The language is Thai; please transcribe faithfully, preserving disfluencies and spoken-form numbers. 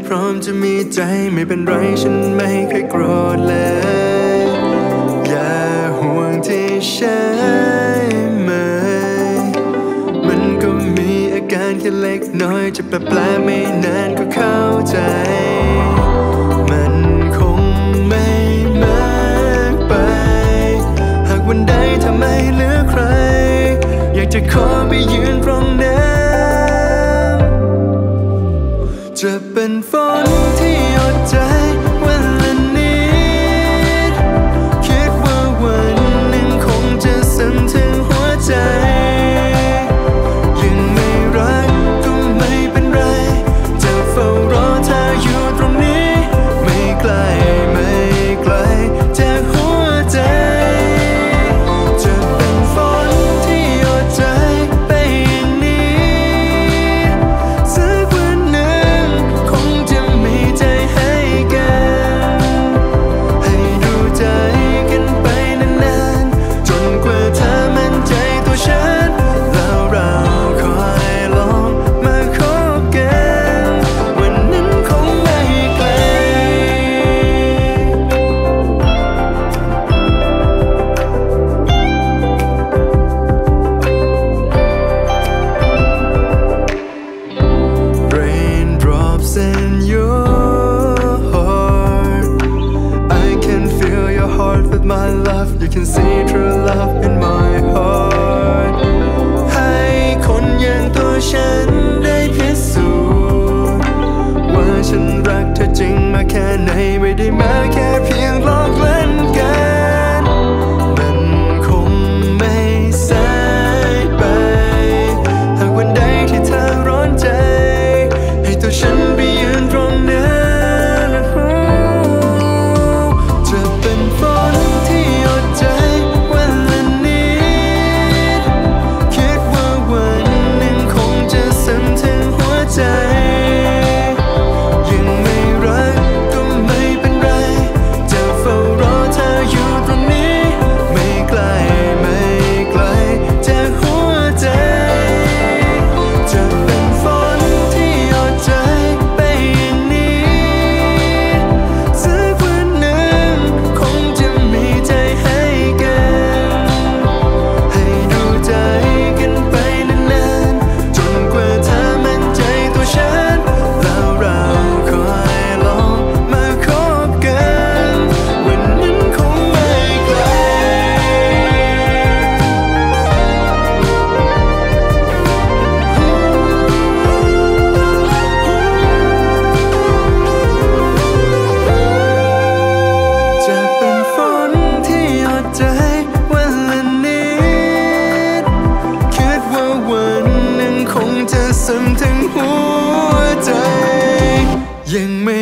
ร้อมจะมีใจไม่เป็นไรฉันไม่เคยโกรธเลยอย่าห่วงที่ใช่ไหมมันก็มีอาการแค่เล็กน้อยจะแปลแปลไม่นานก็เข้าใจมันคงไม่มากไปหากวันใดถ้าไม่เหลือใครอยากจะขอไปยืนตรงนั้นจะเป็นฝนที่หยดใจวันละนิดคิดว่าวันหนึ่งคงจะซึมถึงหัวใจยังไม่รักก็ไม่เป็นไรจะเฝ้ารอเธออยู่ตรงนี้ไม่ไกลไม่ไกลจากหัวใจจะเป็นฝนที่หยดใจไปอย่างนี้สักวันหนึ่งคงจะมีใจให้กันให้ดูใจกันไปนานๆจนกว่าเธอมั่นใจตัวฉันแล้วเราคอยลองมาคบกันวันนั้นคงไม่ไกลRaindrops in your heart I can feel your heart with my love You can see true love in my heart ให้คนอย่างตัวฉันได้พิสูจน์ว่าฉันรักเธอจริงมาแค่ไหนไม่ได้มาแค่เพียงหลอกเล่นกันมันคงไม่สายไปหากวันใดที่เธอร้อนใจให้ตัวฉันไปยืนตรงนั้นจะเป็นฝนที่หยดใจวันละนิดคิดว่าวันหนึ่งคงจะซึมถึงหัวใจยังไม่รักก็ไม่เป็นไรจะเฝ้ารอเธออยู่ตรงนี้ไม่ไกลไม่ไกลจากหัวใจจะเป็นฝนที่หยดใจไปอย่างนี้สักวันหนึ่งคงจะมีใจให้กันให้ดูใจกันไปนานๆจนกว่าเธอมั่นใจตัวฉันแล้วเราคอยลองมาคบกันวันนั้นคงไม่ไกลจะเป็นฝนที่หยดใจวันละนิดคิดว่าวันหนึ่งคงจะซึมถึงหัวใจยังไม่